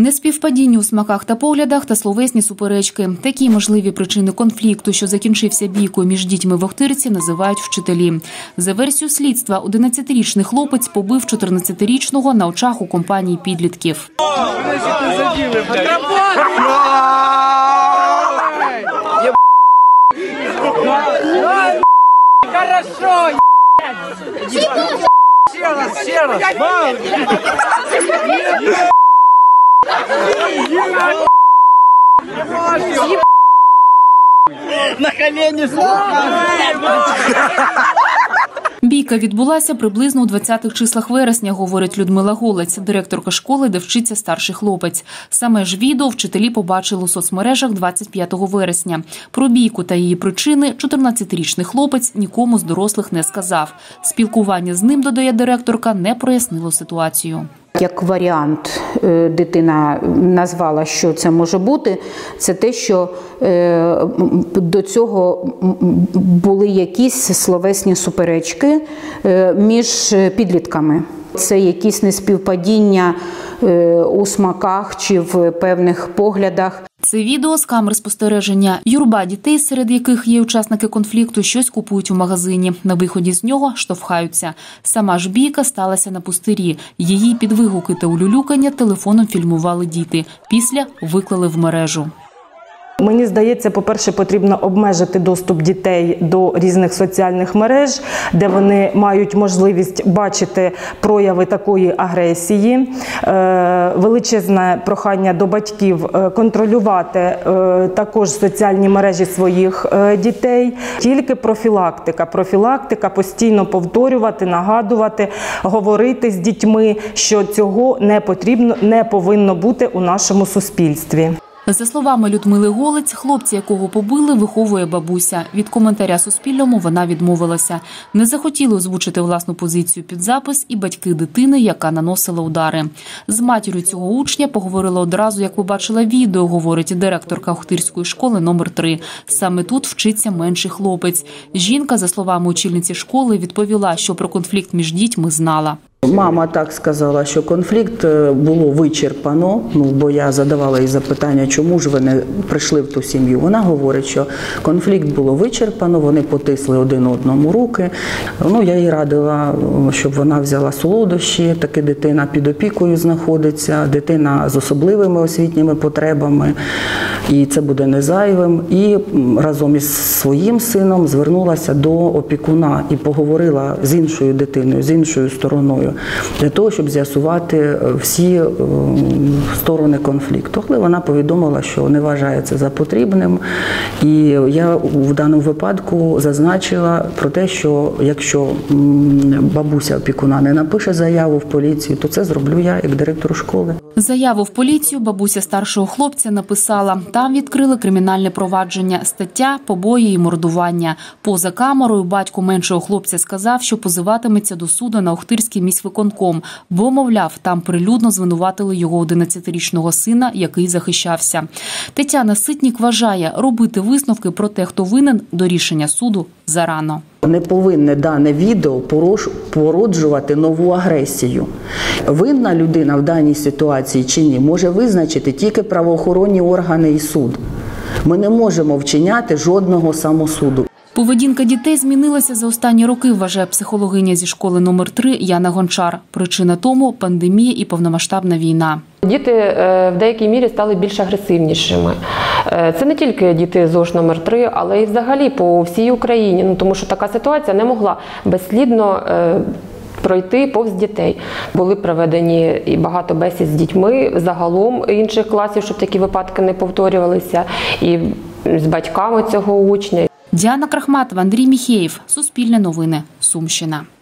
Неспівпадіння у смаках та поглядах та словесні суперечки. Такі можливі причини конфлікту, що закінчився бійкою між дітьми в Охтирці, називають вчителі. За версією слідства, 11-річний хлопець побив 14-річного на очах у компанії підлітків. Хорошо, ще раз. На колені. Бійка відбулася приблизно у 20-х числах вересня, говорить Людмила Голець, директорка школи, де вчиться старший хлопець. Саме ж відео вчителі побачили у соцмережах 25 вересня. Про бійку та її причини 14-річний хлопець нікому з дорослих не сказав. Спілкування з ним, додає директорка, не прояснило ситуацію. Як варіант дитина назвала, що це може бути, це те, що до цього були якісь словесні суперечки між підлітками. Це якісь неспівпадіння у смаках чи в певних поглядах. Це відео з камер спостереження. Юрба дітей, серед яких є учасники конфлікту, щось купують у магазині. На виході з нього штовхаються. Сама ж бійка сталася на пустирі. Її під вигуки та улюлюкання телефоном фільмували діти. Після виклали в мережу. Мені здається, по-перше, потрібно обмежити доступ дітей до різних соціальних мереж, де вони мають можливість бачити прояви такої агресії. Величезне прохання до батьків контролювати також соціальні мережі своїх дітей. Тільки профілактика, постійно повторювати, нагадувати, говорити з дітьми, що цього не потрібно, не повинно бути у нашому суспільстві. За словами Людмили Голець, хлопця, якого побили, виховує бабуся. Від коментаря Суспільному вона відмовилася. Не захотіли озвучити власну позицію під запис і батьки дитини, яка наносила удари. З матір'ю цього учня поговорила одразу, як побачила відео, говорить директорка Охтирської школи номер 3. Саме тут вчиться менший хлопець. Жінка, за словами очільниці школи, відповіла, що про конфлікт між дітьми знала. Мама так сказала, що конфлікт було вичерпано, бо я задавала їй запитання, чому ж ви не прийшли в ту сім'ю. Вона говорить, що конфлікт було вичерпано, вони потисли один одному руки. Я їй радила, щоб вона взяла солодощі, таки дитина під опікою знаходиться, дитина з особливими освітніми потребами, і це буде не зайвим. І разом із своїм сином звернулася до опікуна і поговорила з іншою дитиною, з іншою стороною, для того, щоб з'ясувати всі сторони конфлікту. Але вона повідомила, що не вважає це за потрібним. І я в даному випадку зазначила про те, що якщо бабуся опікуна не напише заяву в поліцію, то це зроблю я як директор школи. Заяву в поліцію бабуся старшого хлопця написала. Там відкрили кримінальне провадження. Стаття «Побої і мордування». Поза камерою батько меншого хлопця сказав, що позиватиметься до суду на Охтирський міськвиконком, бо, мовляв, там прилюдно звинуватили його 11-річного сина, який захищався. Тетяна Ситнік вважає, робити висновки про те, хто винен, до рішення суду зарано. Не повинне дане відео породжувати нову агресію. Винна людина в даній ситуації чи ні, може визначити тільки правоохоронні органи і суд. Ми не можемо вчиняти жодного самосуду. Поведінка дітей змінилася за останні роки, вважає психологиня зі школи номер 3 Яна Гончар. Причина тому – пандемія і повномасштабна війна. Діти в деякій мірі стали більш агресивнішими. Це не тільки діти ЗОШ номер 3, але й взагалі по всій Україні. Тому що така ситуація не могла безслідно пройти повз дітей. Були проведені і багато бесід з дітьми, загалом інших класів, щоб такі випадки не повторювалися, і з батьками цього учня. Діана Крахматова, Андрій Міхеєв. Суспільне новини. Сумщина.